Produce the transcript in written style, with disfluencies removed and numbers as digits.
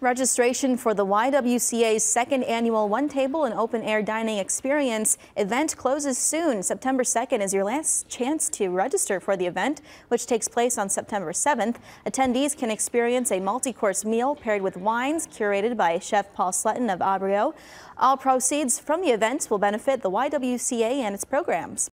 Registration for the YWCA's second annual One Table and Open Air Dining Experience event closes soon. September 2nd is your last chance to register for the event, which takes place on September 7th. Attendees can experience a multi-course meal paired with wines curated by Chef Paul Sletton of Abrio. All proceeds from the event will benefit the YWCA and its programs.